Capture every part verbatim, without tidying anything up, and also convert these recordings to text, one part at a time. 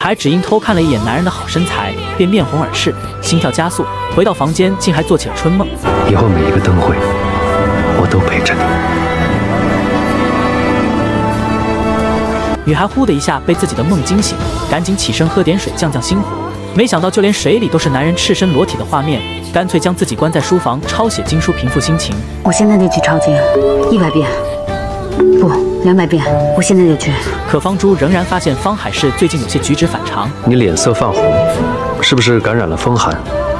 还只因偷看了一眼男人的好身材，便面红耳赤，心跳加速。回到房间，竟还做起了春梦。 以后每一个灯会，我都陪着你。 女孩呼的一下被自己的梦惊醒，赶紧起身喝点水降降心火。没想到就连水里都是男人赤身裸体的画面，干脆将自己关在书房抄写经书平复心情。 我现在就去抄经，一百遍，不，两百遍，我现在就去。 可方珠仍然发现方海市最近有些举止反常。 你脸色泛红，是不是感染了风寒？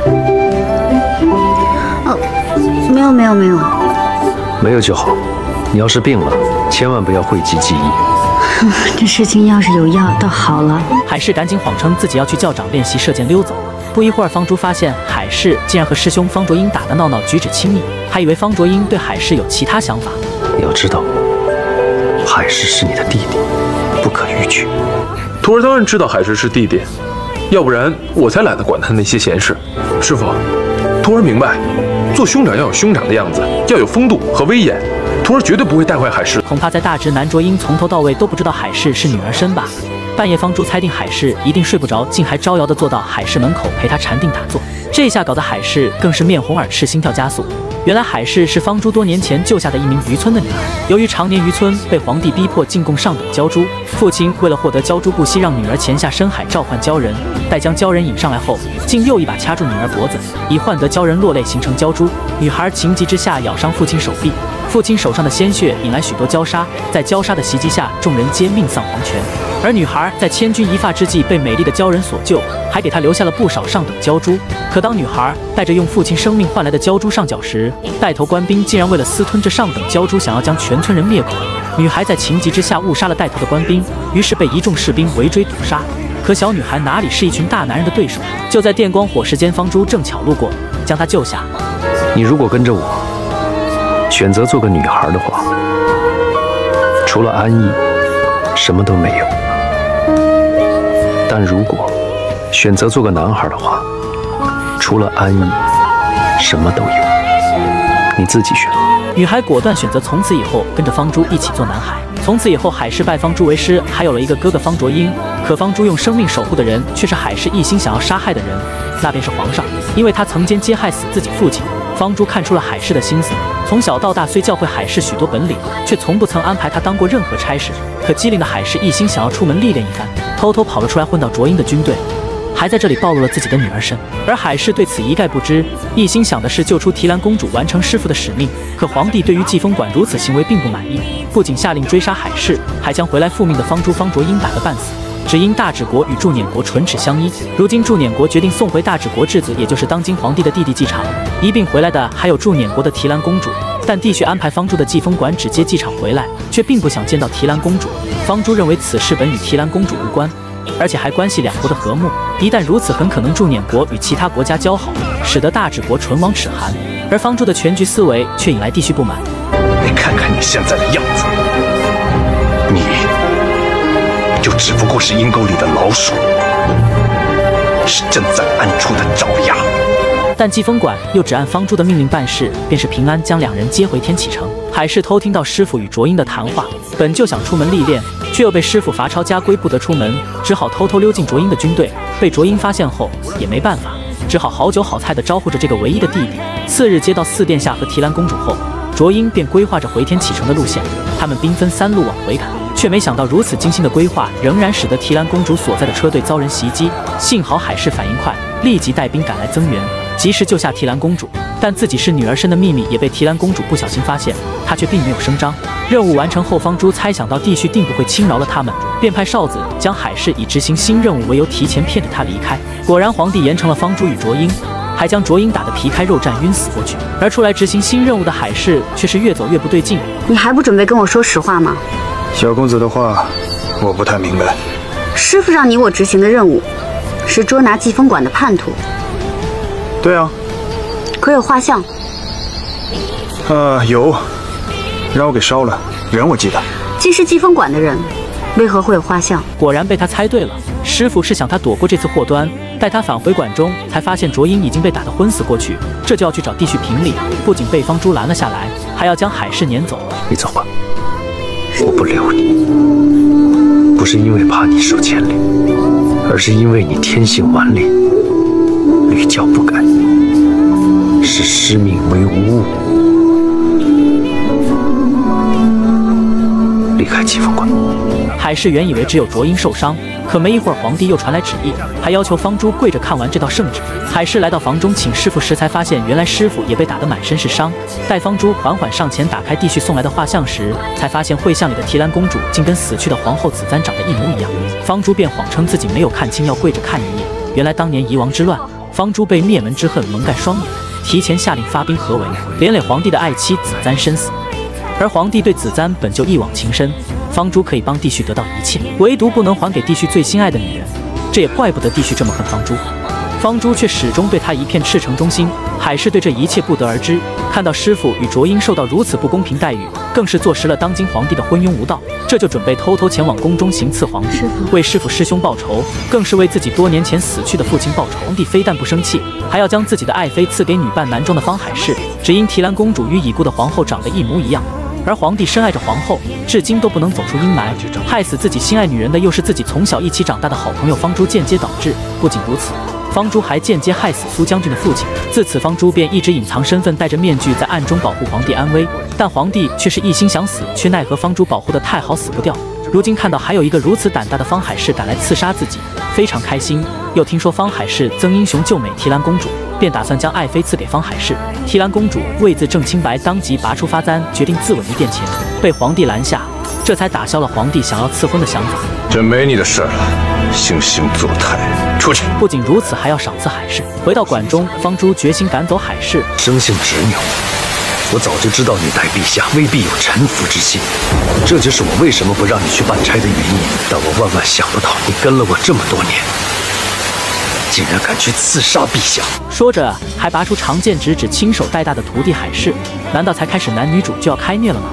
哦，没有没有没有。 没有就好。你要是病了，千万不要讳疾忌医。 这事情要是有药，倒好了。 海市赶紧谎称自己要去教长练习射箭溜走。不一会儿，方珠发现海市竟然和师兄方卓英打打闹闹，举止亲密，还以为方卓英对海市有其他想法。 你要知道，海市是你的弟弟，不可逾矩。 徒儿当然知道海市是弟弟，要不然我才懒得管他那些闲事。师傅，徒儿明白，做兄长要有兄长的样子，要有风度和威严。徒儿绝对不会带坏海市。 恐怕在大直男卓英从头到尾都不知道海市是女儿身吧。半夜，方珠猜定海市一定睡不着，竟还招摇地坐到海市门口陪他禅定打坐。这下搞得海市更是面红耳赤，心跳加速。原来海市是方珠多年前救下的一名渔村的女儿，由于常年渔村被皇帝逼迫进贡上等鲛珠，父亲为了获得鲛珠，不惜让女儿潜下深海召唤鲛人，待将鲛人引上来后，竟又一把掐住女儿脖子，以换得鲛人落泪形成鲛珠。女孩情急之下咬伤父亲手臂，父亲手上的鲜血引来许多鲛鲨，在鲛鲨的袭击下，众人皆命丧黄泉。而女孩在千钧一发之际被美丽的鲛人所救，还给她留下了不少上等鲛珠。可当女孩带着用父亲生命换来的鲛珠上缴时，带头官兵竟然为了私吞这上等鲛珠，想要将全村人灭口。女孩在情急之下误杀了带头的官兵，于是被一众士兵围追堵杀。可小女孩哪里是一群大男人的对手？就在电光火石间，方珠正巧路过，将她救下。 你如果跟着我，选择做个女孩的话，除了安逸，什么都没有。但如果选择做个男孩的话，除了安逸，什么都有。你自己选。 女孩果断选择从此以后跟着方珠一起做男孩。从此以后，海市拜方珠为师，还有了一个哥哥方卓英。可方珠用生命守护的人，却是海市一心想要杀害的人，那便是皇上。因为他曾经揭害死自己父亲，方珠看出了海市的心思。从小到大，虽教会海市许多本领，却从不曾安排他当过任何差事。可机灵的海市一心想要出门历练一番，偷偷跑了出来，混到卓英的军队，还在这里暴露了自己的女儿身。而海市对此一概不知，一心想的是救出提兰公主，完成师父的使命。可皇帝对于季风馆如此行为并不满意，不仅下令追杀海市，还将回来复命的方珠方卓英打个半死。只因大芷国与祝辇国唇齿相依，如今祝辇国决定送回大芷国质子，也就是当今皇帝的弟弟继场。一并回来的还有祝辇国的提兰公主，但帝婿安排方珠的季风馆只接继场回来，却并不想见到提兰公主。方珠认为此事本与提兰公主无关，而且还关系两国的和睦。一旦如此，很可能祝辇国与其他国家交好，使得大芷国唇亡齿寒。而方珠的全局思维却引来帝婿不满。 你看看你现在的样子，你就只不过是阴沟里的老鼠，是正在暗处的爪牙。 但季风馆又只按方珠的命令办事，便是平安将两人接回天启城。海市偷听到师傅与卓英的谈话，本就想出门历练，却又被师傅罚抄家规，不得出门，只好偷偷溜进卓英的军队。被卓英发现后也没办法，只好好酒好菜地招呼着这个唯一的弟弟。次日接到四殿下和提兰公主后，卓英便规划着回天启城的路线。他们兵分三路往回赶，却没想到如此精心的规划，仍然使得提兰公主所在的车队遭人袭击。幸好海市反应快，立即带兵赶来增援，及时救下提兰公主。但自己是女儿身的秘密也被提兰公主不小心发现，她却并没有声张。任务完成后，方珠猜想到帝婿定不会轻饶了他们，便派少子将海市以执行新任务为由提前骗着他离开。果然，皇帝严惩了方珠与卓英，还将卓英打得皮开肉绽，晕死过去。而出来执行新任务的海市却是越走越不对劲。 你还不准备跟我说实话吗？ 小公子的话，我不太明白。 师傅让你我执行的任务，是捉拿季风馆的叛徒。 对啊。 可有画像？ 呃，有，让我给烧了。人我记得。 既是季风馆的人，为何会有画像？ 果然被他猜对了，师傅是想他躲过这次祸端。待他返回馆中，才发现卓英已经被打得昏死过去，这就要去找帝婿评理。不仅被方珠拦了下来，还要将海市撵走。 你走吧，我不留你，不是因为怕你受牵连， 而是因为你天性顽劣，屡教不改，视师命为无物。离开疾风馆。 海氏原以为只有卓英受伤，可没一会儿，皇帝又传来旨意，还要求方珠跪着看完这道圣旨。海氏来到房中请师傅时，才发现原来师傅也被打得满身是伤。待方珠缓缓上前打开帝婿送来的画像时，才发现绘像里的提兰公主竟跟死去的皇后子簪长得一模一样。方珠便谎称自己没有看清，要跪着看一夜。原来当年夷王之乱，方珠被灭门之恨蒙盖双眼，提前下令发兵合围，连累皇帝的爱妻子簪身死。而皇帝对子簪本就一往情深，方珠可以帮帝婿得到一切，唯独不能还给帝婿最心爱的女人。这也怪不得帝婿这么恨方珠，方珠却始终对他一片赤诚忠心。海氏对这一切不得而知，看到师傅与卓英受到如此不公平待遇，更是坐实了当今皇帝的昏庸无道，这就准备偷偷前往宫中行刺皇帝，为师傅师兄报仇，更是为自己多年前死去的父亲报仇。皇帝非但不生气，还要将自己的爱妃赐给女扮男装的方海氏，只因提兰公主与已故的皇后长得一模一样。而皇帝深爱着皇后，至今都不能走出阴霾，害死自己心爱女人的又是自己从小一起长大的好朋友方珠，间接导致。不仅如此，方珠还间接害死苏将军的父亲。自此，方珠便一直隐藏身份，戴着面具在暗中保护皇帝安危。但皇帝却是一心想死，却奈何方珠保护得太好，死不掉。如今看到还有一个如此胆大的方海氏敢来刺杀自己，非常开心。又听说方海氏曾英雄救美提兰公主，便打算将爱妃赐给方海氏。提兰公主为自证清白，当即拔出发簪，决定自刎于殿前，被皇帝拦下，这才打消了皇帝想要赐婚的想法。 这没你的事儿了，惺惺作态，出去！ 不仅如此，还要赏赐海氏。回到馆中，方珠决心赶走海氏。 生性执拗，我早就知道你待陛下未必有臣服之心，这就是我为什么不让你去办差的原因。但我万万想不到，你跟了我这么多年，竟然敢去刺杀陛下！ 说着，还拔出长剑直指亲手带大的徒弟海氏。难道才开始男女主就要开虐了吗？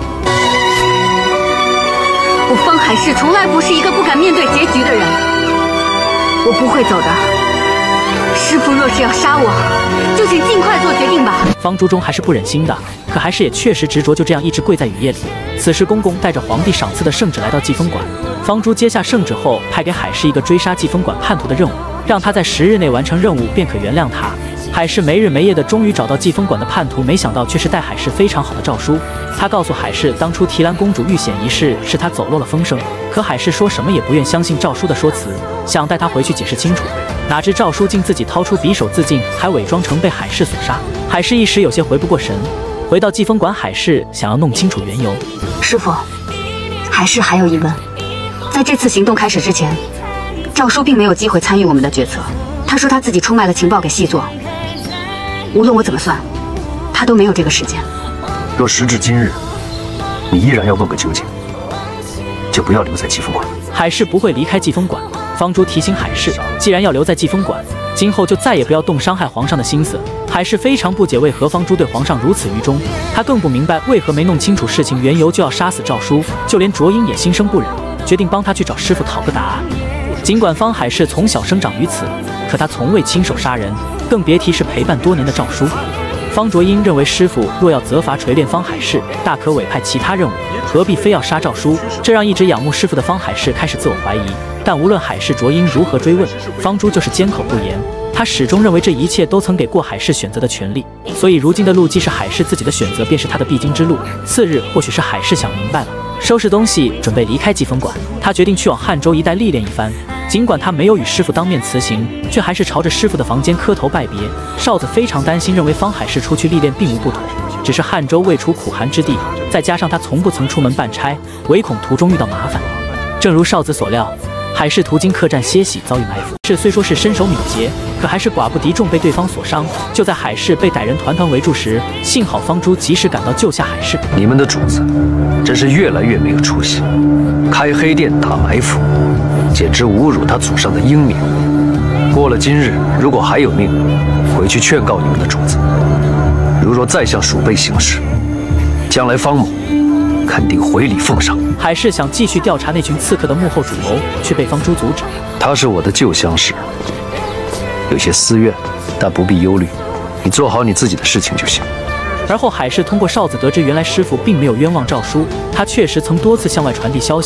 我方海氏从来不是一个不敢面对结局的人，我不会走的。师父若是要杀我，就请尽快做决定吧。 方珠中还是不忍心的，可海氏也确实执着，就这样一直跪在雨夜里。此时，公公带着皇帝赏赐的圣旨来到祭风馆。方珠接下圣旨后，派给海氏一个追杀祭风馆叛徒的任务，让他在十日内完成任务，便可原谅他。海氏没日没夜的，终于找到祭风馆的叛徒，没想到却是待海氏非常好的诏书。他告诉海氏，当初提兰公主遇险一事是他走漏了风声，可海氏说什么也不愿相信诏书的说辞，想带他回去解释清楚。哪知诏书竟自己掏出匕首自尽，还伪装成被海氏所杀。海氏一时有些回不过神。回到祭风馆，海氏想要弄清楚缘由。 师父，海氏还有疑问，在这次行动开始之前，诏书并没有机会参与我们的决策。他说他自己出卖了情报给细作，无论我怎么算，他都没有这个时间。 若时至今日，你依然要问个究竟，就不要留在祭风馆。 海氏不会离开祭风馆。方珠提醒海氏，既然要留在祭风馆，今后就再也不要动伤害皇上的心思。海氏非常不解为何方珠对皇上如此愚忠，他更不明白为何没弄清楚事情缘由就要杀死诏书。就连卓英也心生不忍，决定帮他去找师傅讨个答案。尽管方海氏从小生长于此，可他从未亲手杀人，更别提是陪伴多年的诏书。方卓英认为师傅若要责罚锤炼方海氏，大可委派其他任务，何必非要杀诏书？这让一直仰慕师傅的方海氏开始自我怀疑。但无论海氏卓英如何追问，方珠就是缄口不言。他始终认为这一切都曾给过海氏选择的权利，所以如今的路既是海氏自己的选择，便是他的必经之路。次日，或许是海氏想明白了，收拾东西准备离开祭风馆，他决定去往汉州一带历练一番。尽管他没有与师傅当面辞行，却还是朝着师傅的房间磕头拜别。少子非常担心，认为方海氏出去历练并无不妥，只是汉州未处苦寒之地，再加上他从不曾出门办差，唯恐途中遇到麻烦。正如少子所料，海氏途经客栈歇息，遭遇埋伏。这虽说是身手敏捷，可还是寡不敌众，被对方所伤。就在海氏被歹人团团围住时，幸好方珠及时赶到救下海氏。 你们的主子真是越来越没有出息，开黑店打埋伏，简直侮辱他祖上的英名。过了今日，如果还有命，回去劝告你们的主子，如若再向鼠辈行事，将来方某肯定回礼奉上。 海氏想继续调查那群刺客的幕后主谋，却被方珠阻止。 他是我的旧相识，有些私怨，但不必忧虑，你做好你自己的事情就行。 而后海氏通过少子得知，原来师傅并没有冤枉诏书，他确实曾多次向外传递消息，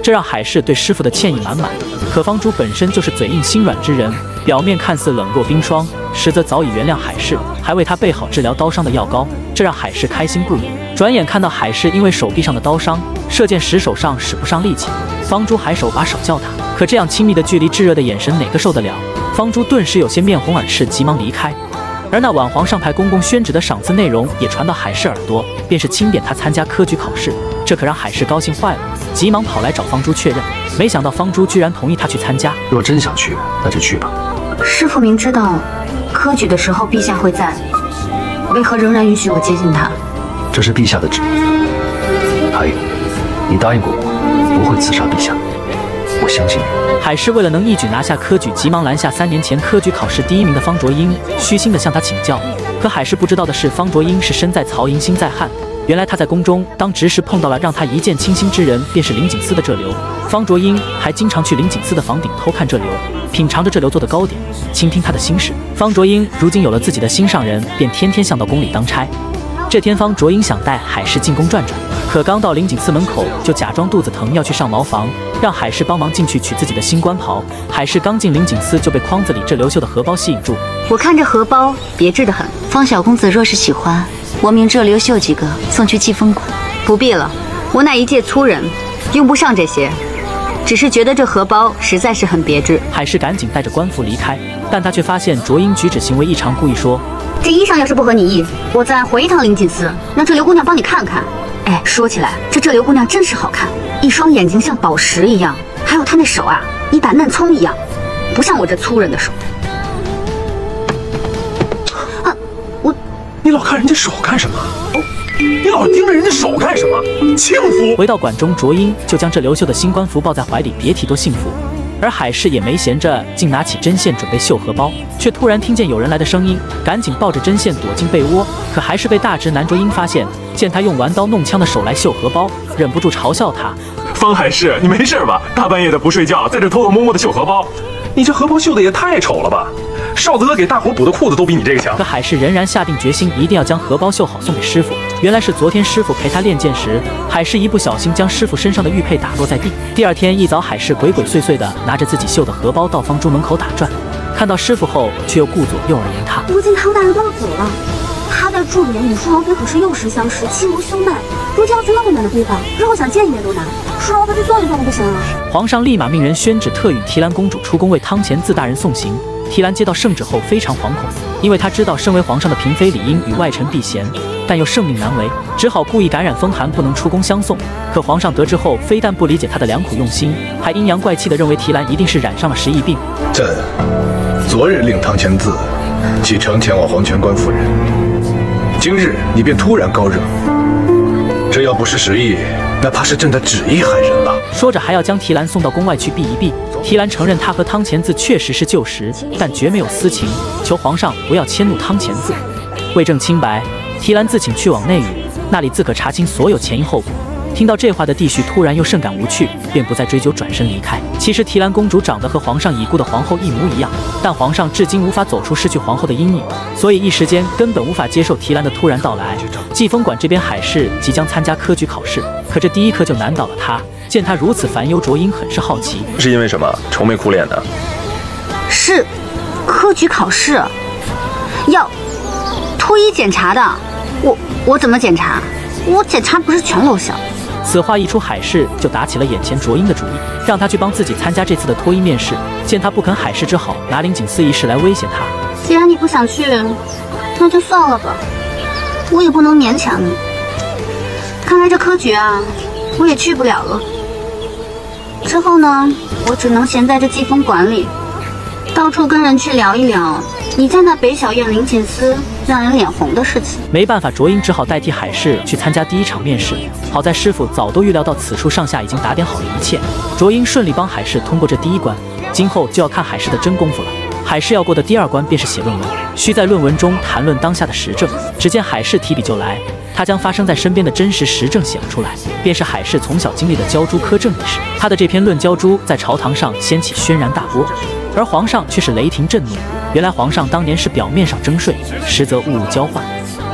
这让海氏对师傅的歉意满满。可方珠本身就是嘴硬心软之人，表面看似冷若冰霜，实则早已原谅海氏，还为他备好治疗刀伤的药膏，这让海氏开心不已。转眼看到海氏因为手臂上的刀伤，射箭时手上使不上力气，方珠还手把手教他，可这样亲密的距离，炙热的眼神，哪个受得了？方珠顿时有些面红耳赤，急忙离开。而那晚皇上派公公宣旨的赏赐内容也传到海氏耳朵，便是钦点他参加科举考试，这可让海氏高兴坏了，急忙跑来找方珠确认。没想到方珠居然同意他去参加。 若真想去，那就去吧。 师父明知道科举的时候陛下会在，为何仍然允许我接近他？ 这是陛下的旨意。还有，你答应过我，不会刺杀陛下，我相信你。 海氏为了能一举拿下科举，急忙拦下三年前科举考试第一名的方卓英，虚心地向他请教。可海氏不知道的是，方卓英是身在曹营心在汉。原来他在宫中当执事，碰到了让他一见倾心之人，便是林景思的这流。方卓英还经常去林景思的房顶偷看这流，品尝着这流做的糕点，倾听他的心事。方卓英如今有了自己的心上人，便天天向到宫里当差。这天，方卓英想带海氏进宫转转，可刚到林景思门口，就假装肚子疼要去上茅房，让海氏帮忙进去取自己的新官袍。海氏刚进林景思，就被筐子里这流秀的荷包吸引住。 我看这荷包别致得很，方小公子若是喜欢，我命这流绣几个送去季风馆。不必了，我乃一介粗人，用不上这些，只是觉得这荷包实在是很别致。 海氏赶紧带着官服离开，但他却发现卓英举止行为异常，故意说：“ 这衣裳要是不合你意，我再回一趟林锦司，让这刘姑娘帮你看看。”哎，说起来，这这刘姑娘真是好看，一双眼睛像宝石一样，还有她那手啊，一把嫩葱一样，不像我这粗人的手。啊，我， 你老看人家手干什么？哦，你老盯着人家手干什么？轻浮！ 回到馆中，卓英就将这刘秀的新官服抱在怀里，别提多幸福。而海氏也没闲着，竟拿起针线准备绣荷包，却突然听见有人来的声音，赶紧抱着针线躲进被窝。可还是被大直男卓英发现，见他用玩刀弄枪的手来绣荷包，忍不住嘲笑他：“ 方海氏，你没事吧？大半夜的不睡觉，在这偷偷摸摸的绣荷包， 你这荷包绣的也太丑了吧！少子哥给大伙补的裤子都比你这个强。” 可海氏仍然下定决心，一定要将荷包绣好送给师傅。原来是昨天师傅陪他练剑时，海氏一不小心将师傅身上的玉佩打落在地。第二天一早，海氏鬼鬼祟祟的拿着自己绣的荷包到方珠门口打转，看到师傅后，却又顾左右而言他：“ 如今汤大人都要走了，他在驻点与舒柔妃可是幼时相识，亲如兄妹。如今要去那么远的地方，日后想见一面都难。舒柔妃去坐一坐都不行啊！” 皇上立马命人宣旨，特允提兰公主出宫为汤前字大人送行。提兰接到圣旨后非常惶恐，因为他知道身为皇上的嫔妃理应与外臣避嫌，但又圣命难违，只好故意感染风寒，不能出宫相送。可皇上得知后，非但不理解他的良苦用心，还阴阳怪气地认为提兰一定是染上了时疫病。 朕昨日令汤前字启程前往黄泉关夫人，今日你便突然高热，这要不是时疫，那怕是朕的旨意害人了。 说着还要将提兰送到宫外去避一避。提兰承认他和汤前字确实是旧识，但绝没有私情，求皇上不要迁怒汤前字。为证清白，提兰自请去往内狱，那里自可查清所有前因后果。听到这话的帝婿突然又甚感无趣，便不再追究，转身离开。其实提兰公主长得和皇上已故的皇后一模一样，但皇上至今无法走出失去皇后的阴影，所以一时间根本无法接受提兰的突然到来。季风馆这边，海氏即将参加科举考试，可这第一科就难倒了他。见他如此烦忧，卓英很是好奇， 是因为什么愁眉苦脸的？ 是科举考试要脱衣检查的，我我怎么检查？我检查不是全露馅。 此话一出，海氏就打起了眼前卓英的主意，让他去帮自己参加这次的脱衣面试。见他不肯，海氏只好拿林景思一事来威胁他。 既然你不想去，那就算了吧，我也不能勉强你。看来这科举啊，我也去不了了。之后呢，我只能闲在这季风馆里，到处跟人去聊一聊你在那北小院林锦司让人脸红的事情。 没办法，卓英只好代替海氏去参加第一场面试。好在师傅早都预料到此处上下已经打点好了一切，卓英顺利帮海氏通过这第一关，今后就要看海氏的真功夫了。海氏要过的第二关便是写论文，需在论文中谈论当下的时政。只见海氏提笔就来，他将发生在身边的真实时政写了出来，便是海氏从小经历的交珠苛政一事。他的这篇论交珠在朝堂上掀起轩然大波，而皇上却是雷霆震怒。原来皇上当年是表面上征税，实则物物交换。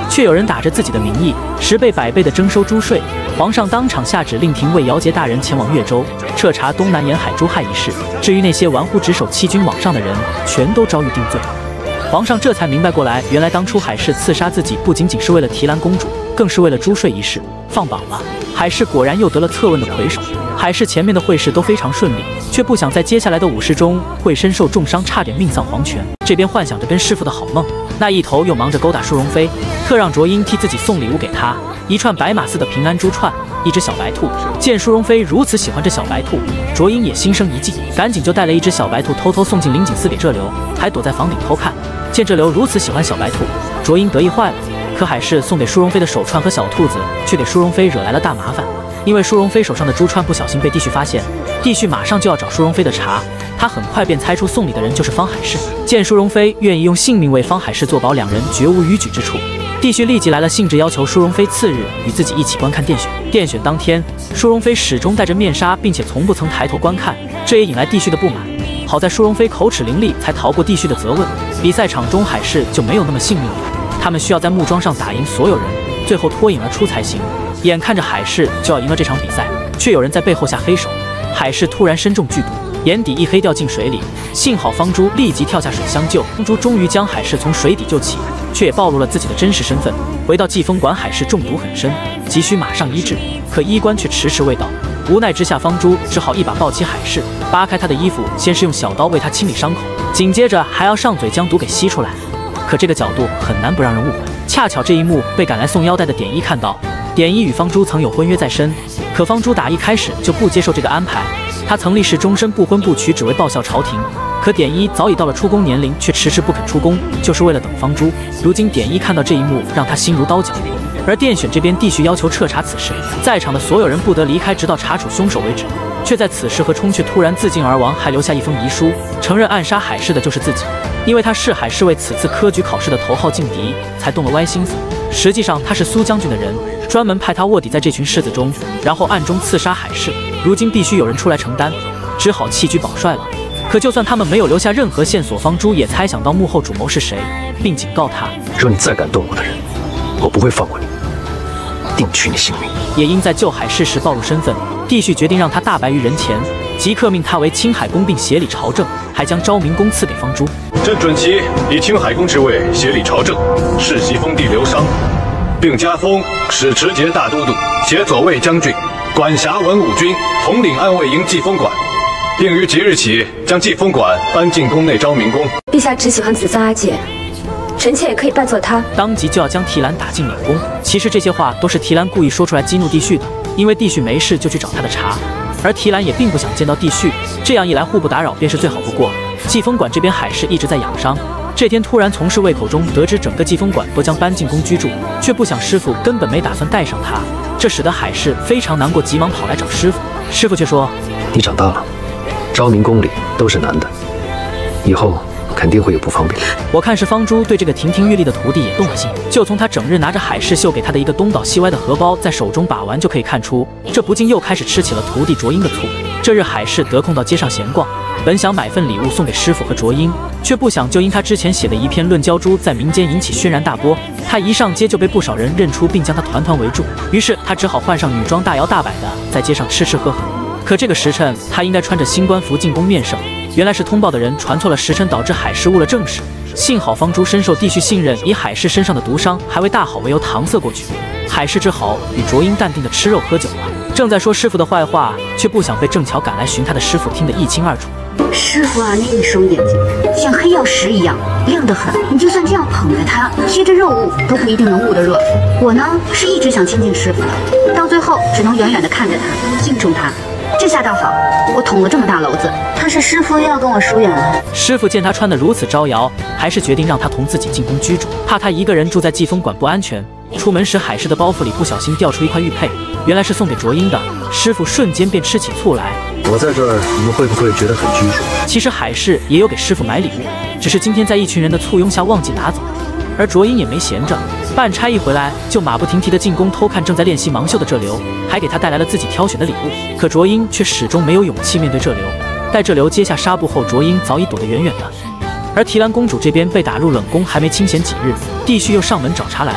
却有人打着自己的名义，十倍百倍的征收租税。皇上当场下旨令廷尉姚杰大人前往越州彻查东南沿海诸害一事。至于那些玩忽职守欺君罔上的人，全都遭遇定罪。皇上这才明白过来，原来当初海氏刺杀自己不仅仅是为了提兰公主，更是为了租税一事。放榜了，海氏果然又得了策问的魁首。海氏前面的会试都非常顺利，却不想在接下来的武士中会身受重伤，差点命丧黄泉。这边幻想着跟师傅的好梦，那一头又忙着勾搭舒荣妃，特让卓英替自己送礼物给她，一串白马似的平安珠串，一只小白兔。见舒荣妃如此喜欢这小白兔，卓英也心生一计，赶紧就带了一只小白兔偷偷送进灵景寺给这流，还躲在房顶偷看。见这流如此喜欢小白兔，卓英得意坏了。可海氏送给舒荣妃的手串和小兔子，却给舒荣妃惹来了大麻烦。因为舒荣妃手上的珠串不小心被帝旭发现，帝旭马上就要找舒荣妃的茬，他很快便猜出送礼的人就是方海氏。见舒荣妃愿意用性命为方海氏作保，两人绝无逾矩之处。帝旭立即来了兴致，要求舒荣妃次日与自己一起观看殿选。殿选当天，舒荣妃始终戴着面纱，并且从不曾抬头观看，这也引来帝旭的不满。好在舒荣妃口齿伶俐，才逃过帝旭的责问。比赛场中，海氏就没有那么幸运了，他们需要在木桩上打赢所有人，最后脱颖而出才行。眼看着海氏就要赢了这场比赛，却有人在背后下黑手。海氏突然身中剧毒，眼底一黑掉进水里，幸好方珠立即跳下水相救。方珠终于将海氏从水底救起，却也暴露了自己的真实身份。回到季风馆，海氏中毒很深，急需马上医治，可医官却迟迟未到。无奈之下，方珠只好一把抱起海氏，扒开她的衣服，先是用小刀为她清理伤口，紧接着还要上嘴将毒给吸出来。可这个角度很难不让人误会。恰巧这一幕被赶来送腰带的典医看到。典医与方珠曾有婚约在身，可方珠打一开始就不接受这个安排。他曾立誓终身不婚不娶，只为报效朝廷。可典医早已到了出宫年龄，却迟迟不肯出宫，就是为了等方珠。如今典医看到这一幕，让他心如刀绞。而殿选这边帝旭要求彻查此事，在场的所有人不得离开，直到查处凶手为止。却在此时，何冲却突然自尽而亡，还留下一封遗书，承认暗杀海氏的就是自己。因为他视海氏为此次科举考试的头号劲敌，才动了歪心思。实际上他是苏将军的人，专门派他卧底在这群士子中，然后暗中刺杀海氏。如今必须有人出来承担，只好弃居保帅了。可就算他们没有留下任何线索，方珠也猜想到幕后主谋是谁，并警告他： 若你再敢动我的人，我不会放过你，定取你性命。 也因在救海氏时暴露身份，帝旭决定让他大白于人前，即刻命他为青海公，并协理朝政，还将昭明公赐给方珠。 朕准其以青海公之位协理朝政，世袭封地刘商，并加封使持节大都督、协左卫将军，管辖文武军，统领安卫营祭风馆，并于即日起将祭风馆搬进宫内昭明宫。 陛下只喜欢紫色阿姐，臣妾也可以扮作她。 当即就要将提兰打进冷宫。其实这些话都是提兰故意说出来激怒帝旭的，因为帝旭没事就去找他的茬，而提兰也并不想见到帝旭，这样一来互不打扰便是最好不过。祭风馆这边海氏一直在养伤，这天突然从侍卫口中得知整个祭风馆都将搬进宫居住，却不想师傅根本没打算带上他，这使得海氏非常难过，急忙跑来找师傅。师傅却说： 你长大了，昭明宫里都是男的，以后肯定会有不方便。 我看是方珠对这个亭亭玉立的徒弟也动了心，就从他整日拿着海氏绣给他的一个东倒西歪的荷包在手中把玩就可以看出，这不禁又开始吃起了徒弟卓英的醋。这日海氏得空到街上闲逛，本想买份礼物送给师傅和卓英，却不想就因他之前写的一篇论鲛珠在民间引起轩然大波，他一上街就被不少人认出，并将他团团围住。于是他只好换上女装，大摇大摆的在街上吃吃喝喝。可这个时辰他应该穿着新官服进宫面圣，原来是通报的人传错了时辰，导致海氏误了正事。幸好方珠深受帝旭信任，以海氏身上的毒伤还为大好为由搪塞过去。海氏只好与卓英淡定的吃肉喝酒了。正在说师傅的坏话，却不想被正巧赶来寻他的师傅听得一清二楚。 师傅啊，那一双眼睛像黑曜石一样亮得很，你就算这样捧着它，贴着肉物都不一定能捂得热。我呢是一直想亲近师傅的，到最后只能远远地看着他，敬重他。这下倒好，我捅了这么大篓子，他是师傅又要跟我疏远了。 师傅见他穿得如此招摇，还是决定让他同自己进宫居住，怕他一个人住在祭风馆不安全。出门时，海氏的包袱里不小心掉出一块玉佩，原来是送给卓英的。师傅瞬间便吃起醋来。 我在这儿，你们会不会觉得很拘束？ 其实海氏也有给师傅买礼物，只是今天在一群人的簇拥下忘记拿走。而卓英也没闲着，办差一回来就马不停蹄地进宫偷看正在练习芒绣的这流，还给他带来了自己挑选的礼物。可卓英却始终没有勇气面对这流。待这流揭下纱布后，卓英早已躲得远远的。而提兰公主这边被打入冷宫，还没清闲几日，帝旭又上门找茬来了。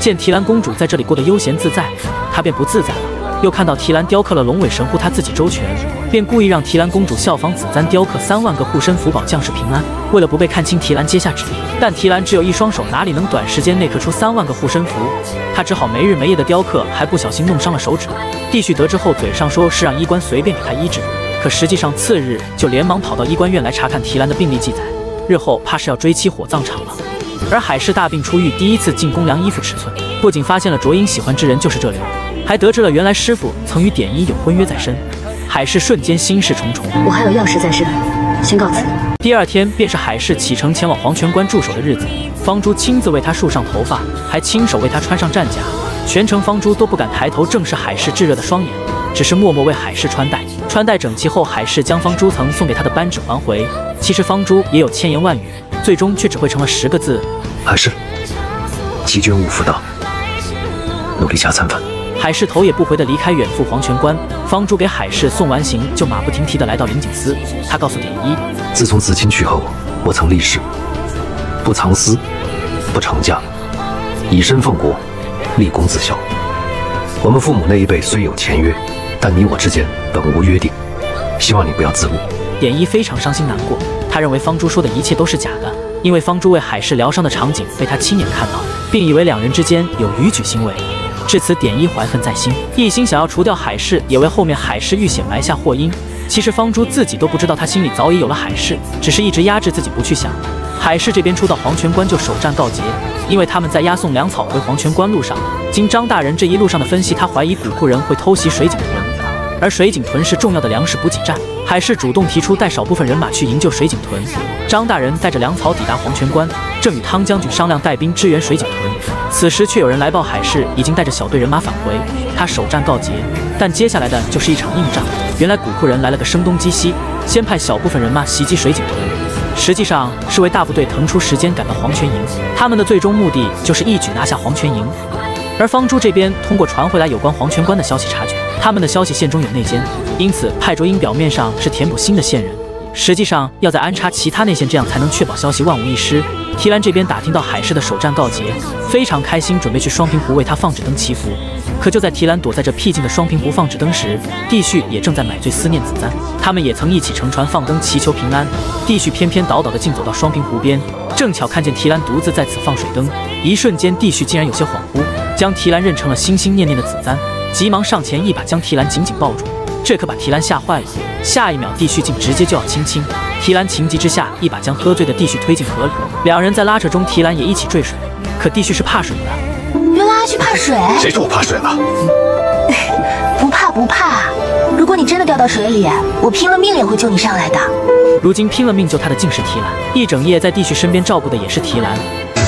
见提兰公主在这里过得悠闲自在，她便不自在了。又看到提兰雕刻了龙尾神护，她自己周全，便故意让提兰公主效仿子簪雕刻三万个护身符保将士平安。为了不被看清提兰接下旨意，但提兰只有一双手，哪里能短时间内刻出三万个护身符？他只好没日没夜的雕刻，还不小心弄伤了手指。帝旭得知后，嘴上说是让医官随便给他医治，可实际上次日就连忙跑到医官院来查看提兰的病历记载，日后怕是要追妻火葬场了。而海氏大病初愈，第一次进宫量衣服尺寸，不仅发现了卓英喜欢之人就是这流，还得知了原来师傅曾与典医有婚约在身。海氏瞬间心事重重。 我还有要事在身，先告辞。 第二天便是海氏启程前往黄泉关驻守的日子，方珠亲自为他束上头发，还亲手为他穿上战甲，全程方珠都不敢抬头正视海氏炙热的双眼，只是默默为海氏穿戴。穿戴整齐后，海氏将方珠曾送给他的扳指还回。其实方珠也有千言万语，最终却只会成了十个字： 海氏，齐捐勿负大，努力加餐饭。 海氏头也不回地离开远赴黄泉关。方珠给海氏送完行，就马不停蹄地来到灵景司。他告诉典医， 自从子亲去后，我曾立誓，不藏私，不成家，以身奉国，立功自效。我们父母那一辈虽有签约，但你我之间本无约定，希望你不要自误。 典医非常伤心难过，他认为方珠说的一切都是假的，因为方珠为海氏疗伤的场景被他亲眼看到，并以为两人之间有逾矩行为。至此，典医怀恨在心，一心想要除掉海氏，也为后面海氏遇险埋下祸因。其实方珠自己都不知道，他心里早已有了海氏，只是一直压制自己不去想。海氏这边初到黄泉关就首战告捷，因为他们在押送粮草回黄泉关路上，经张大人这一路上的分析，他怀疑古库人会偷袭水井屯，而水井屯是重要的粮食补给站。海氏主动提出带少部分人马去营救水井屯。张大人带着粮草抵达黄泉关，正与汤将军商量带兵支援水井屯，此时却有人来报海氏已经带着小队人马返回，他首战告捷。但接下来的就是一场硬仗。原来古库人来了个声东击西，先派小部分人马袭击水井屯，实际上是为大部队腾出时间赶到黄泉营，他们的最终目的就是一举拿下黄泉营。而方珠这边通过传回来有关黄泉关的消息察觉，他们的消息线中有内奸，因此派卓英表面上是填补新的线人，实际上要再安插其他内线，这样才能确保消息万无一失。提兰这边打听到海氏的首战告捷，非常开心，准备去双平湖为他放纸灯祈福。可就在提兰躲在这僻静的双平湖放纸灯时，帝旭也正在买醉思念子簪，他们也曾一起乘船放灯祈求平安。帝旭偏偏倒倒的竟走到双平湖边，正巧看见提兰独自在此放水灯，一瞬间帝旭竟然有些恍惚，将提兰认成了心心念念的子簪，急忙上前一把将提兰紧紧抱住，这可把提兰吓坏了。下一秒帝旭竟直接就要亲亲，提兰情急之下一把将喝醉的帝旭推进河里，两人在拉扯中，提兰也一起坠水。可帝旭是怕水的。 原来阿旭怕水？ 谁说我怕水了？ 不怕不怕，如果你真的掉到水里，我拼了命也会救你上来的。 如今拼了命救他的竟是提兰，一整夜在帝旭身边照顾的也是提兰。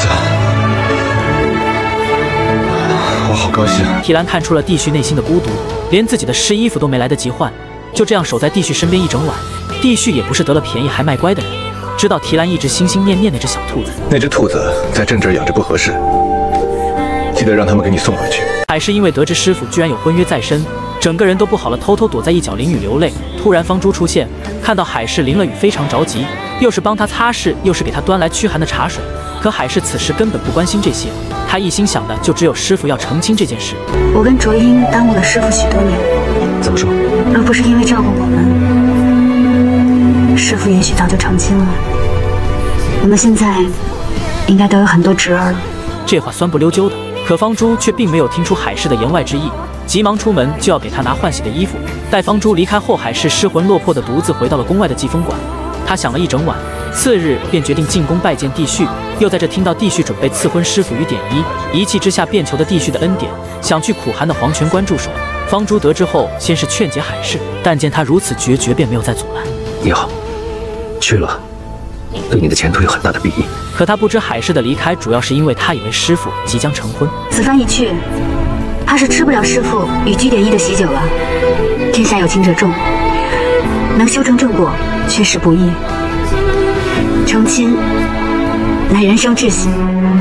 我好高兴。 提兰看出了帝旭内心的孤独，连自己的湿衣服都没来得及换，就这样守在帝旭身边一整晚。帝旭也不是得了便宜还卖乖的人，知道提兰一直心心念念那只小兔子。 那只兔子在朕这儿养着不合适，记得让他们给你送回去。 海氏因为得知师傅居然有婚约在身，整个人都不好了，偷偷躲在一角淋雨流泪。突然方珠出现，看到海氏淋了雨，非常着急，又是帮他擦拭，又是给他端来驱寒的茶水。可海氏此时根本不关心这些，他一心想的就只有师傅要澄清这件事。 我跟卓英耽误了师傅许多年， 怎么说？ 若不是因为照顾我们，师傅也许早就成亲了。我们现在应该都有很多侄儿了。 这话酸不溜秋的，可方珠却并没有听出海氏的言外之意，急忙出门就要给他拿换洗的衣服。待方珠离开后，海氏失魂落魄的独自回到了宫外的祭风馆。他想了一整晚，次日便决定进宫拜见帝旭。又在这听到帝旭准备赐婚师傅与典医，一气之下便求得帝旭的恩典，想去苦寒的黄泉关驻守。方珠得知后，先是劝解海氏，但见他如此决绝，便没有再阻拦。 也好，去了，对你的前途有很大的裨益。 可他不知海氏的离开，主要是因为他以为师傅即将成婚。 此番一去，怕是吃不了师傅与居典医的喜酒了。天下有情者众，能修成正果，确实不易。成亲乃人生至喜，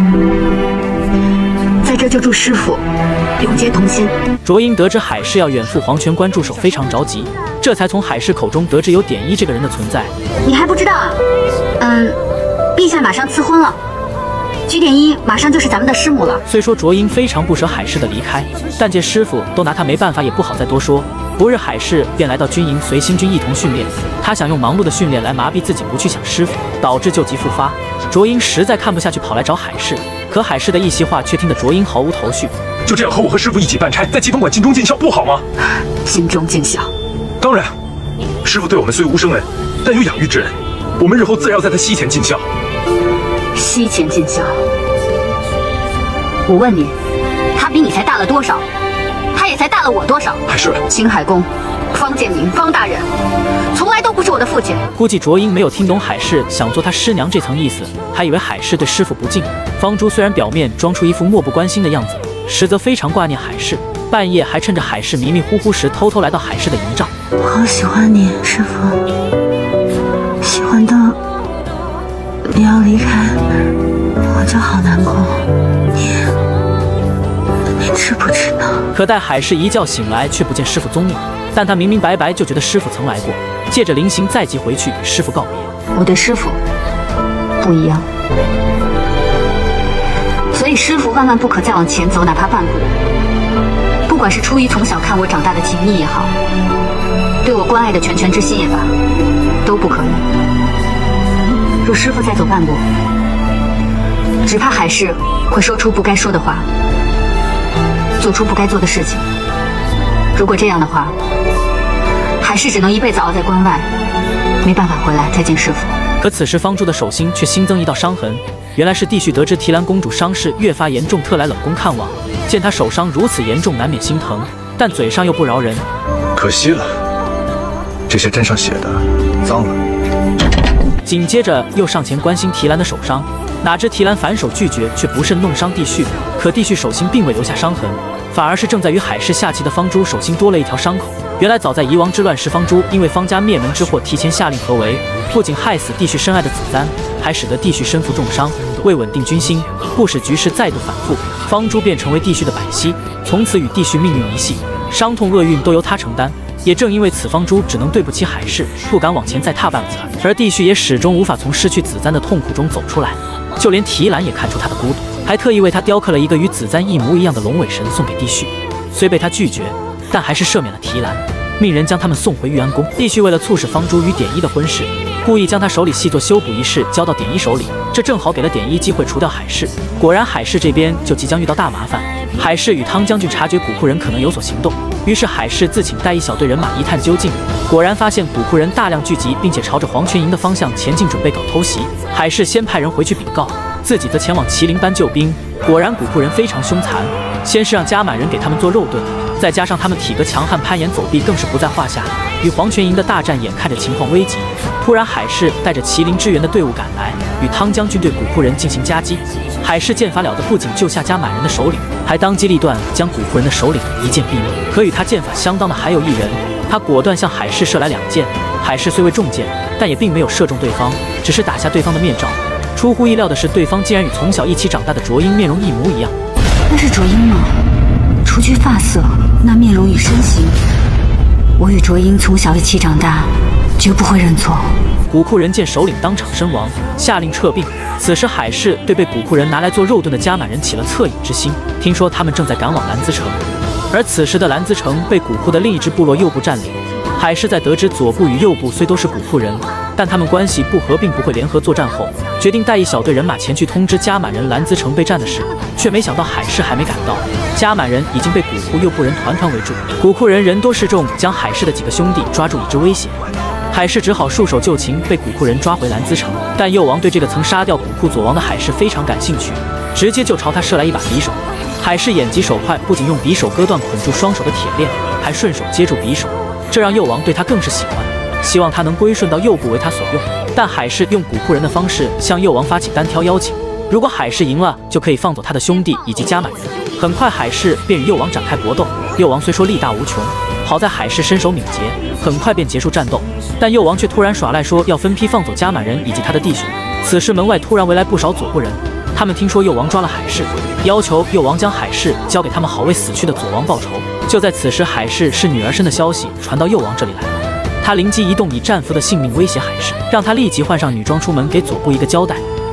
在这就祝师傅永结同心。 卓英得知海氏要远赴黄泉关驻守，非常着急，这才从海氏口中得知有典医这个人的存在。 你还不知道啊？嗯，陛下马上赐婚了。 菊点一马上就是咱们的师母了。 虽说卓英非常不舍海市的离开，但见师傅都拿他没办法，也不好再多说。不日海市便来到军营随新军一同训练，他想用忙碌的训练来麻痹自己，不去想师傅，导致旧疾复发。卓英实在看不下去，跑来找海市，可海市的一席话却听得卓英毫无头绪。 就这样和我和师傅一起办差，在疾风馆尽忠尽孝不好吗？ 尽忠尽孝， 当然，师傅对我们虽无生恩，但有养育之恩，我们日后自然要在他膝前尽孝。 膝前尽孝。我问你，他比你才大了多少？他也才大了我多少？ 海市， 青海宫，方建明，方大人，从来都不是我的父亲。 估计卓英没有听懂海市想做他师娘这层意思，还以为海市对师傅不敬。方珠虽然表面装出一副漠不关心的样子，实则非常挂念海市，半夜还趁着海市迷迷糊糊时偷偷来到海市的营帐。 我好喜欢你，师傅，喜欢到你要离开，我就好难过。你，你知不知道？ 可待海市一觉醒来，却不见师傅踪影。但他明明白白就觉得师傅曾来过，借着临行再即回去与师傅告别。 我对师傅不一样，所以师傅万万不可再往前走，哪怕半步。不管是出于从小看我长大的情谊也好，对我关爱的拳拳之心也罢，都不可以。若师傅再走半步，只怕海市会说出不该说的话，做出不该做的事情。如果这样的话，海市只能一辈子熬在关外，没办法回来再见师傅。 可此时方珠的手心却新增一道伤痕，原来是帝旭得知提兰公主伤势越发严重，特来冷宫看望。见她手伤如此严重，难免心疼，但嘴上又不饶人。 可惜了，这些针上写的脏了。 紧接着又上前关心提兰的手伤，哪知提兰反手拒绝，却不慎弄伤帝旭。可帝旭手心并未留下伤痕，反而是正在与海市下棋的方珠手心多了一条伤口。原来早在夷王之乱时，方珠因为方家灭门之祸，提前下令合围，不仅害死帝旭深爱的子簪，还使得帝旭身负重伤。为稳定军心，不使局势再度反复，方珠便成为帝旭的百息，从此与帝旭命运一系，伤痛厄运都由他承担。也正因为此，方珠只能对不起海市，不敢往前再踏半步，而帝旭也始终无法从失去子簪的痛苦中走出来。就连提兰也看出他的孤独，还特意为他雕刻了一个与子簪一模一样的龙尾神送给帝旭。虽被他拒绝，但还是赦免了提兰，命人将他们送回玉安宫。帝旭为了促使方珠与典一的婚事，故意将他手里细作修补仪式交到典一手里，这正好给了典一机会除掉海市。果然海市这边就即将遇到大麻烦。海市与汤将军察觉古库人可能有所行动，于是海市自请带一小队人马一探究竟。果然发现古库人大量聚集，并且朝着黄泉营的方向前进，准备搞偷袭。海市先派人回去禀告，自己则前往麒麟班救兵。果然古库人非常凶残，先是让加满人给他们做肉盾，再加上他们体格强悍，攀岩走壁更是不在话下。与黄泉营的大战眼看着情况危急，突然海市带着麒麟支援的队伍赶来，与汤将军对古库人进行夹击。海市剑法了得，不仅救下加满人的首领，还当机立断将古库人的首领一剑毙命。可与他剑法相当的还有一人，他果断向海市射来两箭。海市虽未中箭，但也并没有射中对方，只是打下对方的面罩。出乎意料的是，对方竟然与从小一起长大的卓英面容一模一样。 那是卓英吗？除去发色，那面容与身形，我与卓英从小一起长大，绝不会认错。 古库人见首领当场身亡，下令撤兵。此时海市对被古库人拿来做肉盾的加满人起了恻隐之心，听说他们正在赶往兰兹城，而此时的兰兹城被古库的另一支部落右部占领。海市在得知左部与右部虽都是古库人，但他们关系不和，并不会联合作战后，决定带一小队人马前去通知加满人兰兹城被占的事。却没想到海市还没赶到，加满人已经被古库右部人团团围住。古库人人多势众，将海市的几个兄弟抓住以致威胁。海市只好束手就擒，被古库人抓回兰兹城。但右王对这个曾杀掉古库左王的海市非常感兴趣，直接就朝他射来一把匕首。海市眼疾手快，不仅用匕首割断捆住双手的铁链，还顺手接住匕首，这让右王对他更是喜欢，希望他能归顺到右部为他所用。但海市用古库人的方式向右王发起单挑邀请，如果海市赢了，就可以放走他的兄弟以及加满人。很快海市便与右王展开搏斗。右王虽说力大无穷，好在海市身手敏捷，很快便结束战斗。但右王却突然耍赖，说要分批放走加满人以及他的弟兄。此时门外突然围来不少左部人，他们听说右王抓了海市，要求右王将海市交给他们，好为死去的左王报仇。就在此时，海市是女儿身的消息传到右王这里来了。他灵机一动，以战俘的性命威胁海市，让他立即换上女装出门，给左部一个交代。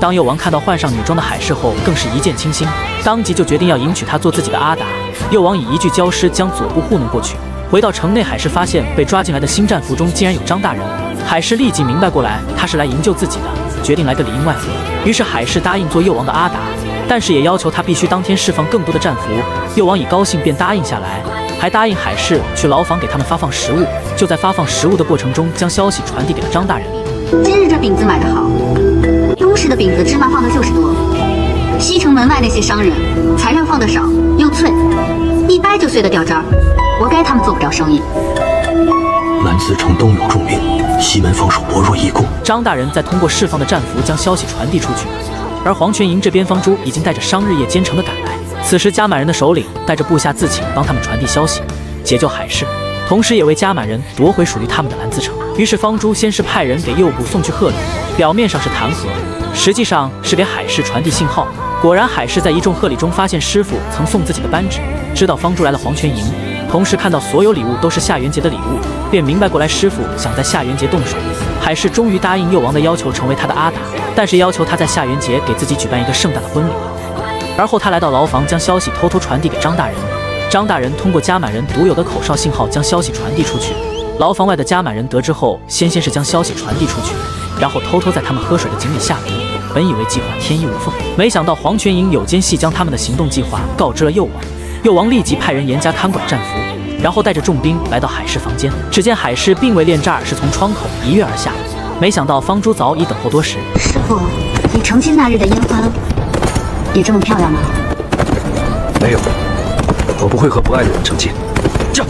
当右王看到换上女装的海市后，更是一见倾心，当即就决定要迎娶她做自己的阿达。右王以一句骄尸将左部糊弄过去。回到城内，海市发现被抓进来的新战俘中竟然有张大人。海市立即明白过来，他是来营救自己的，决定来个里应外合。于是海市答应做右王的阿达，但是也要求他必须当天释放更多的战俘。右王已高兴，便答应下来，还答应海市去牢房给他们发放食物。就在发放食物的过程中，将消息传递给了张大人。 今日这饼子买得好，东市的饼子芝麻放的就是多，西城门外那些商人材料放的少又脆，一掰就碎得掉渣儿，活该他们做不着生意。 南子城东有重兵，西门防守薄弱易攻。 张大人再通过释放的战俘将消息传递出去，而黄泉营这边方珠已经带着商日夜兼程的赶来。此时加满人的首领带着部下自请帮他们传递消息，解救海市，同时也为加满人夺回属于他们的兰子城。于是方珠先是派人给右部送去贺礼，表面上是弹劾，实际上是给海市传递信号。果然海市在一众贺礼中发现师傅曾送自己的扳指，知道方珠来了黄泉营，同时看到所有礼物都是夏元节的礼物，便明白过来师傅想在夏元节动手。海市终于答应右王的要求，成为他的阿达，但是要求他在夏元节给自己举办一个盛大的婚礼。而后他来到牢房，将消息偷偷传递给张大人。张大人通过加满人独有的口哨信号将消息传递出去。牢房外的加满人得知后，先先是将消息传递出去，然后偷偷在他们喝水的井里下毒。本以为计划天衣无缝，没想到黄泉营有奸细将他们的行动计划告知了右王。右王立即派人严加看管战俘，然后带着重兵来到海市房间。只见海市并未恋战，而是从窗口一跃而下。没想到方珠早已等候多时。 师傅，你成亲那日的烟花也这么漂亮吗？ 没有，我不会和不爱的人成亲。这。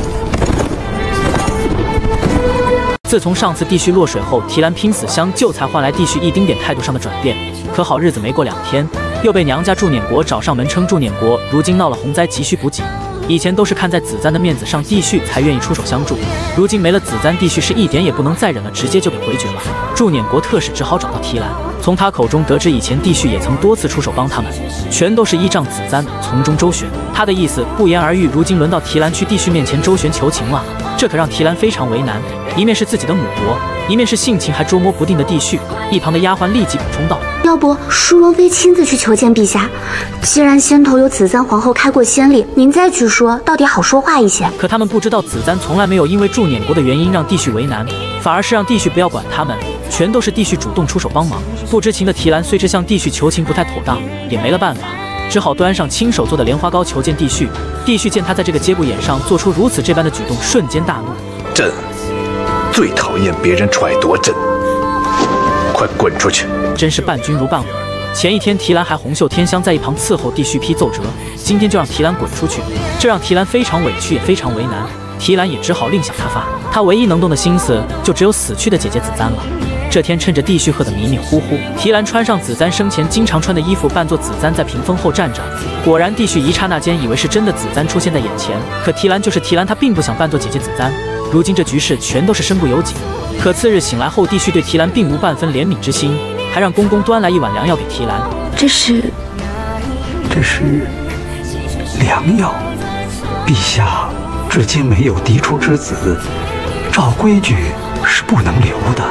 自从上次地旭落水后，提篮拼死相救，才换来地旭一丁点态度上的转变。可好日子没过两天，又被娘家祝辇国找上门，称祝辇国如今闹了洪灾，急需补给。以前都是看在子簪的面子上，地旭才愿意出手相助，如今没了子簪，地旭是一点也不能再忍了，直接就给回绝了。祝辇国特使只好找到提篮，从他口中得知，以前地旭也曾多次出手帮他们，全都是依仗子簪从中周旋。他的意思不言而喻，如今轮到提篮去地旭面前周旋求情了，这可让提篮非常为难。一面是自己的母国，一面是性情还捉摸不定的地旭。一旁的丫鬟立即补充道：“ 要不淑罗妃亲自去求见陛下？既然先头有子簪皇后开过先例，您再去说，到底好说话一些。” 可他们不知道，子簪从来没有因为祝辇国的原因让地旭为难，反而是让地旭不要管他们，全都是地旭主动出手帮忙。不知情的提篮虽知向地旭求情不太妥当，也没了办法，只好端上亲手做的莲花糕求见地旭。地旭见他在这个节骨眼上做出如此这般的举动，瞬间大怒：“ 朕最讨厌别人揣度朕，快滚出去！” 真是伴君如伴我。前一天提篮还红袖添香在一旁伺候地旭批奏折，今天就让提篮滚出去，这让提篮非常委屈，也非常为难。提篮也只好另想他法，他唯一能动的心思就只有死去的姐姐子簪了。这天趁着地旭喝得迷迷糊糊，提篮穿上子簪生前经常穿的衣服，扮作子簪在屏风后站着。果然地旭一刹那间以为是真的子簪出现在眼前，可提篮就是提篮，他并不想扮作姐姐子簪。如今这局势全都是身不由己。可次日醒来后，地旭对提篮并无半分怜悯之心，还让公公端来一碗良药给提篮。 这是，这是良药。陛下至今没有嫡出之子，照规矩是不能留的。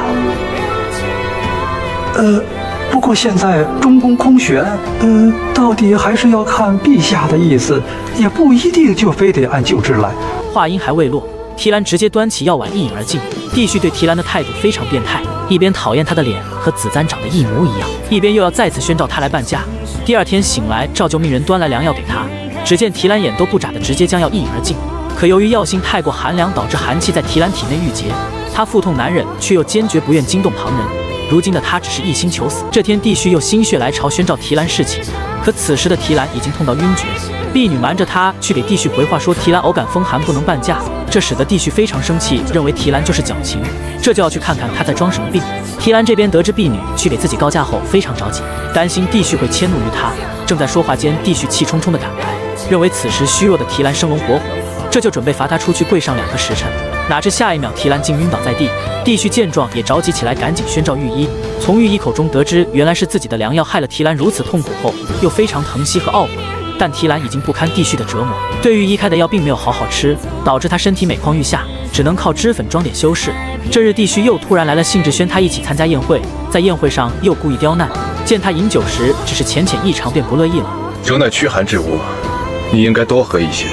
呃，不过现在中宫空悬，呃，到底还是要看陛下的意思，也不一定就非得按旧制来。 话音还未落，提篮直接端起药碗一饮而尽。地旭对提篮的态度非常变态，一边讨厌他的脸和子簪长得一模一样，一边又要再次宣召他来伴驾。第二天醒来，照旧命人端来良药给他。只见提篮眼都不眨的直接将药一饮而尽。可由于药性太过寒凉，导致寒气在提篮体内郁结，他腹痛难忍，却又坚决不愿惊动旁人。如今的他只是一心求死。这天地旭又心血来潮宣召提篮侍寝，可此时的提篮已经痛到晕厥。婢女瞒着他去给地旭回话说提篮偶感风寒不能伴驾，这使得地旭非常生气，认为提篮就是矫情，这就要去看看他在装什么病。提篮这边得知婢女去给自己告假后，非常着急，担心地旭会迁怒于他。正在说话间，地旭气冲冲地赶来，认为此时虚弱的提篮生龙活虎，这就准备罚他出去跪上两个时辰。哪知下一秒提篮竟晕倒在地。地旭见状也着急起来，赶紧宣召御医。从御医口中得知，原来是自己的良药害了提篮如此痛苦后，又非常疼惜和懊悔。但提篮已经不堪地旭的折磨，对御医开的药并没有好好吃，导致他身体每况愈下，只能靠脂粉装点修饰。 这日，帝旭又突然来了兴致，宣他一起参加宴会。在宴会上又故意刁难，见他饮酒时只是浅浅一尝，便不乐意了。 酒乃驱寒之物，你应该多喝一些。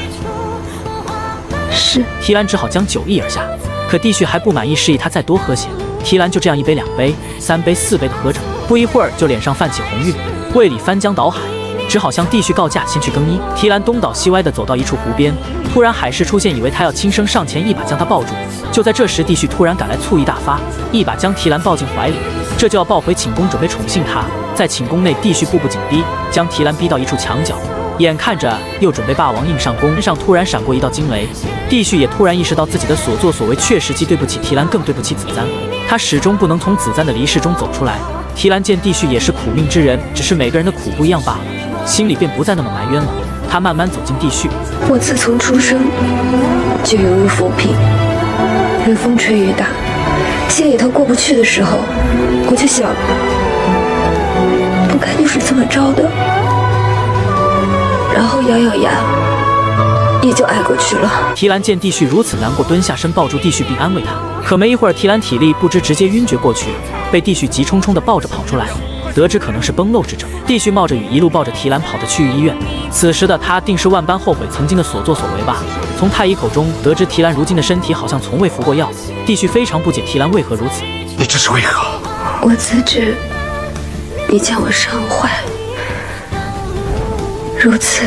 是。 提兰只好将酒一而下，可帝旭还不满意，示意他再多喝些。提兰就这样一杯、两杯、三杯、四杯的喝着，不一会儿就脸上泛起红晕，胃里翻江倒海。只好向帝旭告假，先去更衣。提兰东倒西歪地走到一处湖边，突然海市出现，以为他要轻声上前一把将他抱住。就在这时，帝旭突然赶来，醋意大发，一把将提兰抱进怀里，这就要抱回寝宫，准备宠幸他。在寝宫内，帝旭步步紧逼，将提兰逼到一处墙角，眼看着又准备霸王硬上弓，身上突然闪过一道惊雷。帝旭也突然意识到自己的所作所为确实既对不起提兰，更对不起子簪。他始终不能从子簪的离世中走出来。提兰见帝旭也是苦命之人，只是每个人的苦不一样罢了，心里便不再那么埋怨了。他慢慢走进帝旭， 我自从出生就犹如浮萍，任风吹雨打，心里头过不去的时候，我就想，不该就是这么着的，然后咬咬牙，也就挨过去了。 提兰见帝旭如此难过，蹲下身抱住帝旭并安慰他。可没一会儿，提兰体力不支，直接晕厥过去，被帝旭急冲冲地抱着跑出来。得知可能是崩漏之症，帝旭冒着雨一路抱着提兰跑着去医院。此时的他定是万般后悔曾经的所作所为吧。从太医口中得知提兰如今的身体好像从未服过药，帝旭非常不解提兰为何如此。 你这是为何？ 我自知你将我伤坏，如此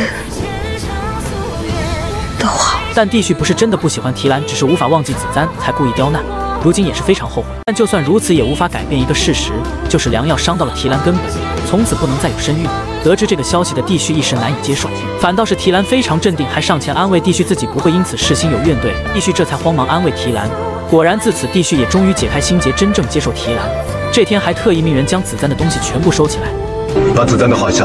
都好。 但帝旭不是真的不喜欢提兰，只是无法忘记子簪，才故意刁难。如今也是非常后悔，但就算如此，也无法改变一个事实，就是良药伤到了提兰根本，从此不能再有身孕。得知这个消息的帝旭一时难以接受，反倒是提兰非常镇定，还上前安慰帝旭自己不会因此事心有怨怼。帝旭这才慌忙安慰提兰。果然自此，帝旭也终于解开心结，真正接受提兰。这天还特意命人将子簪的东西全部收起来， 把子簪的画像，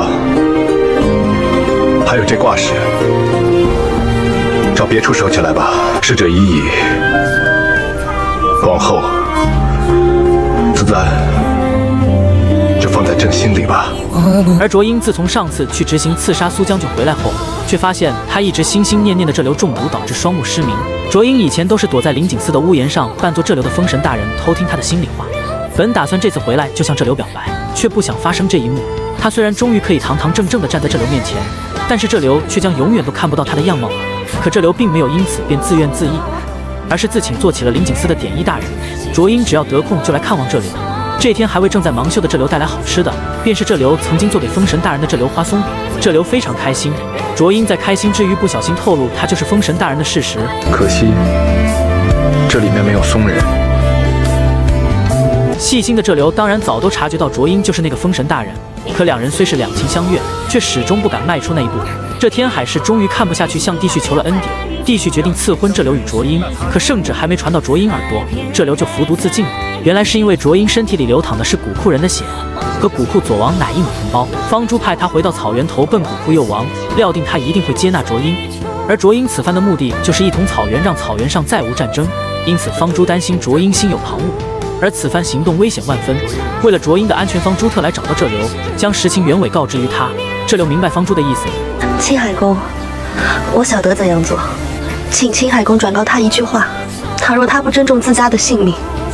还有这挂饰，找别处收起来吧。逝者已矣，往后子簪就放在朕心里吧。 而卓英自从上次去执行刺杀苏将军回来后，却发现他一直心心念念的这流中毒，导致双目失明。卓英以前都是躲在灵景寺的屋檐上，扮作这流的封神大人，偷听他的心里话。本打算这次回来就向这流表白，却不想发生这一幕。他虽然终于可以堂堂正正地站在这流面前，但是这流却将永远都看不到他的样貌了。可这流并没有因此便自怨自艾，而是自请做起了灵景寺的典医大人。卓英只要得空就来看望这流。这天还为正在忙秀的这流带来好吃的，便是这流曾经做给封神大人的这流花松饼。这流非常开心。卓英在开心之余不小心透露他就是封神大人的事实， 可惜这里面没有松仁。 细心的这流当然早都察觉到卓英就是那个封神大人，可两人虽是两情相悦，却始终不敢迈出那一步。这天海市终于看不下去，向帝旭求了恩典。帝旭决定赐婚这流与卓英，可圣旨还没传到卓英耳朵，这流就服毒自尽了。原来是因为卓英身体里流淌的是古库人的血，可古库左王乃一母同胞，方珠派他回到草原投奔古库幼王，料定他一定会接纳卓英。而卓英此番的目的就是一统草原，让草原上再无战争，因此方珠担心卓英心有旁骛。而此番行动危险万分，为了卓英的安全，方珠特来找到这流，将实情原委告知于他。这流明白方珠的意思。 青海公，我晓得怎样做，请青海公转告他一句话：倘若他不珍重自家的性命，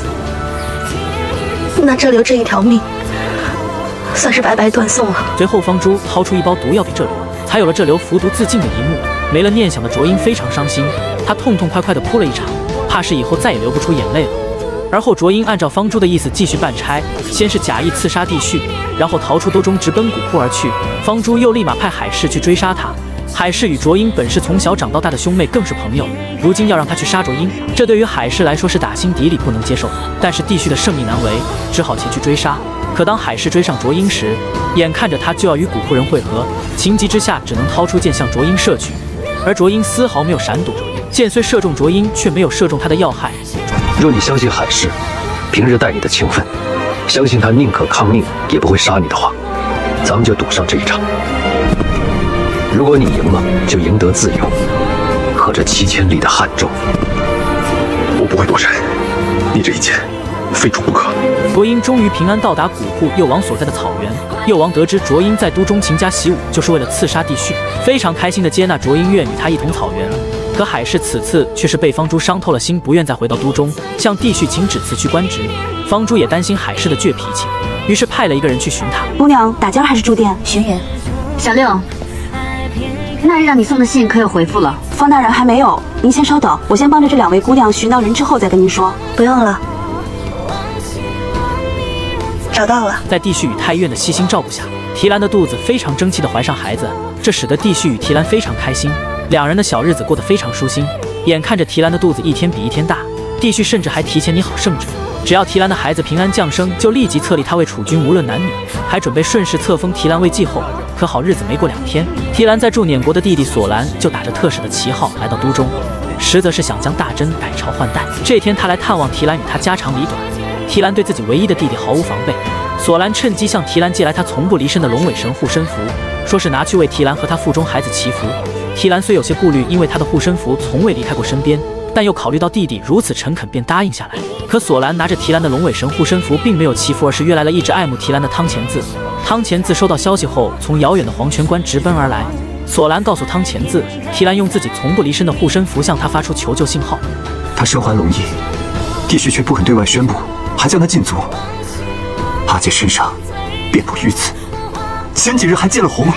那这流这一条命算是白白断送了。 随后方珠掏出一包毒药给这流，才有了这流服毒自尽的一幕。没了念想的卓英非常伤心，他痛痛快快地哭了一场，怕是以后再也流不出眼泪了。而后卓英按照方珠的意思继续办差，先是假意刺杀帝旭，然后逃出兜中直奔古库而去。方珠又立马派海市去追杀他。海市与卓英本是从小长到大的兄妹，更是朋友，如今要让他去杀卓英，这对于海市来说是打心底里不能接受。但是帝旭的圣意难违，只好前去追杀。可当海市追上卓英时，眼看着他就要与古库人会合，情急之下只能掏出剑向卓英射去，而卓英丝毫没有闪躲，剑虽射中卓英，却没有射中他的要害。 若你相信海市平日待你的情分，相信他宁可抗命也不会杀你的话，咱们就赌上这一场。如果你赢了，就赢得自由和这七千里的汉州。 我不会躲闪，你这一剑非出不可。 卓英终于平安到达古库幼王所在的草原。幼王得知卓英在都中勤加习武，就是为了刺杀帝旭，非常开心的接纳卓英，愿与他一同草原。 可海氏此次却是被方珠伤透了心，不愿再回到都中，向帝旭请旨辞去官职。方珠也担心海氏的倔脾气，于是派了一个人去寻他。 姑娘打尖还是住店？ 寻人。 小六，那日让你送的信可有回复了？ 方大人还没有，您先稍等，我先帮着这两位姑娘寻到人之后再跟您说。 不用了，找到了。 在帝旭与太医院的悉心照顾下，提兰的肚子非常争气地怀上孩子，这使得帝旭与提兰非常开心，两人的小日子过得非常舒心。眼看着提兰的肚子一天比一天大，帝旭甚至还提前拟好圣旨，只要提兰的孩子平安降生，就立即册立他为储君，无论男女，还准备顺势册封提兰为继后。可好日子没过两天，提兰在驻碾国的弟弟索兰就打着特使的旗号来到都中，实则是想将大真改朝换代。这天他来探望提兰，与他家长里短。提兰对自己唯一的弟弟毫无防备，索兰趁机向提兰借来他从不离身的龙尾神护身符，说是拿去为提兰和他腹中孩子祈福。提兰虽有些顾虑，因为他的护身符从未离开过身边，但又考虑到弟弟如此诚恳，便答应下来。可索兰拿着提兰的龙尾神护身符，并没有祈福，而是约来了一直爱慕提兰的汤前字。汤前字收到消息后，从遥远的黄泉关直奔而来。索兰告诉汤前字，提兰用自己从不离身的护身符向他发出求救信号。 他身怀龙翼，帝旭却不肯对外宣布，还将他禁足。阿姐身上遍布淤刺，前几日还见了红。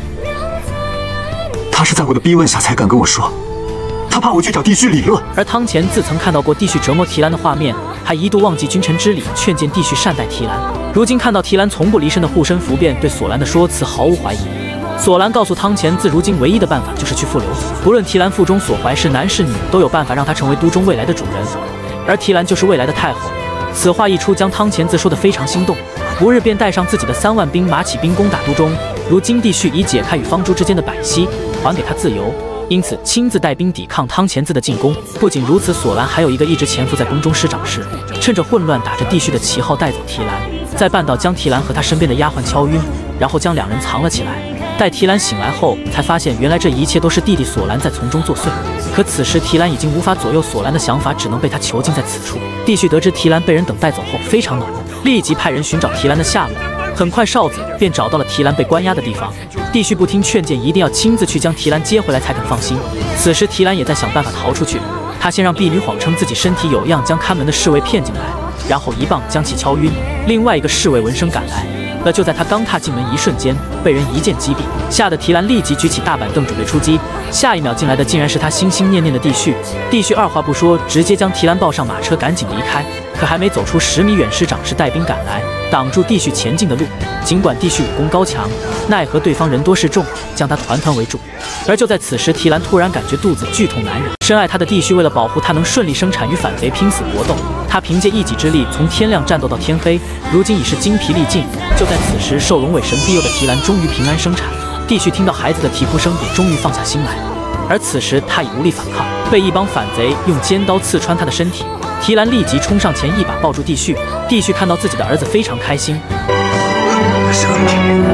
他是在我的逼问下才敢跟我说，他怕我去找帝旭理论。 而汤前自曾看到过帝旭折磨提兰的画面，还一度忘记君臣之礼，劝谏帝旭善待提兰。如今看到提兰从不离身的护身符，便对索兰的说辞毫无怀疑。索兰告诉汤前自，如今唯一的办法就是去复留子，不论提兰腹中所怀是男是女，都有办法让他成为都中未来的主人，而提兰就是未来的太后。此话一出，将汤前自说得非常心动，不日便带上自己的三万兵马起兵攻打都中。如今帝旭已解开与方珠之间的百隙，还给他自由，因此亲自带兵抵抗汤前字的进攻。不仅如此，索兰还有一个一直潜伏在宫中师长室，趁着混乱打着帝旭的旗号带走提兰，在半道将提兰和他身边的丫鬟敲晕，然后将两人藏了起来。待提兰醒来后，才发现原来这一切都是弟弟索兰在从中作祟。可此时提兰已经无法左右索兰的想法，只能被他囚禁在此处。帝旭得知提兰被人等带走后，非常恼怒，立即派人寻找提兰的下落。很快少子便找到了提兰被关押的地方。帝旭不听劝谏，一定要亲自去将提兰接回来才肯放心。此时提兰也在想办法逃出去，他先让婢女谎称自己身体有恙，将看门的侍卫骗进来，然后一棒将其敲晕。另外一个侍卫闻声赶来，可就在他刚踏进门一瞬间，被人一剑击毙，吓得提兰立即举起大板凳准备出击。下一秒进来的竟然是他心心念念的帝旭。帝旭二话不说，直接将提兰抱上马车，赶紧离开。可还没走出十米远，师长是带兵赶来，挡住帝旭前进的路。尽管帝旭武功高强，奈何对方人多势众，将他团团围住。而就在此时，提兰突然感觉肚子剧痛难忍。深爱他的帝旭为了保护他能顺利生产，与反贼拼死搏斗。他凭借一己之力从天亮战斗到天黑，如今已是精疲力尽。就在此时，受龙尾神庇佑的提兰终于平安生产。帝旭听到孩子的啼哭声，也终于放下心来。而此时他已无力反抗，被一帮反贼用尖刀刺穿他的身体。提兰立即冲上前，一把抱住帝旭。帝旭看到自己的儿子非常开心。 想你，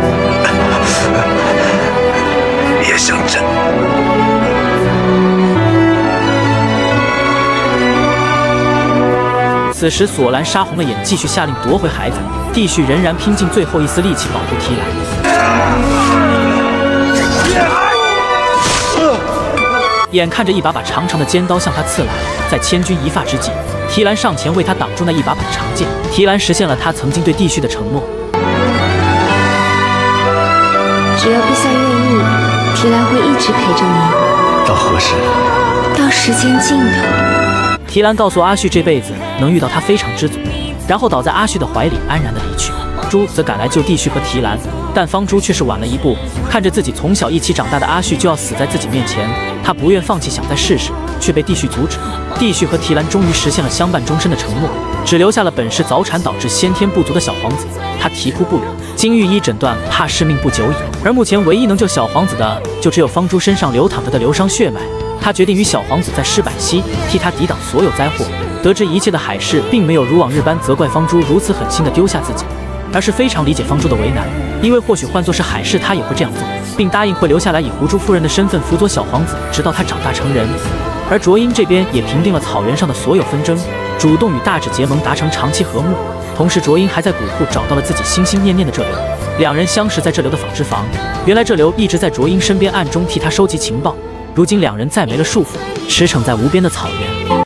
也想朕。 此时索兰杀红了眼，继续下令夺回孩子。帝旭仍然拼尽最后一丝力气保护提兰。眼看着一把把长长的尖刀向他刺来，在千钧一发之际，提兰上前为他挡住那一把把的长剑。提兰实现了他曾经对帝旭的承诺。 只要陛下愿意，提兰会一直陪着您。 到何时？ 到时间尽头。 提兰告诉阿旭，这辈子能遇到他非常知足，然后倒在阿旭的怀里安然的离去。珠则赶来救帝旭和提兰，但方珠却是晚了一步。看着自己从小一起长大的阿旭就要死在自己面前，他不愿放弃，想再试试，却被帝旭阻止。帝旭和提兰终于实现了相伴终身的承诺，只留下了本是早产导致先天不足的小皇子。他啼哭不语，经御医诊断，怕是命不久矣。而目前唯一能救小皇子的，就只有方珠身上流淌着的流伤血脉。他决定与小皇子在施百息，替他抵挡所有灾祸。得知一切的海氏，并没有如往日般责怪方珠如此狠心的丢下自己，而是非常理解方珠的为难，因为或许换作是海氏，他也会这样做，并答应会留下来以狐珠夫人的身份辅佐小皇子，直到他长大成人。而卓英这边也平定了草原上的所有纷争，主动与大智结盟，达成长期和睦。同时，卓英还在古库找到了自己心心念念的这流，两人相识在这流的纺织房。原来这流一直在卓英身边，暗中替他收集情报。 如今两人再没了束缚，驰骋在无边的草原。